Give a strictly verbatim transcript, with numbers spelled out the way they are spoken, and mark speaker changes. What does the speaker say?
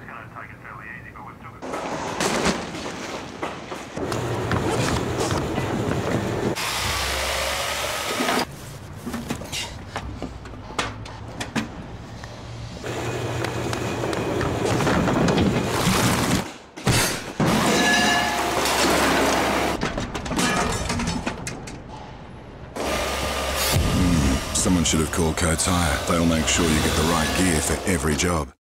Speaker 1: Someone should have called Tire. They'll make sure you get the right gear for every job.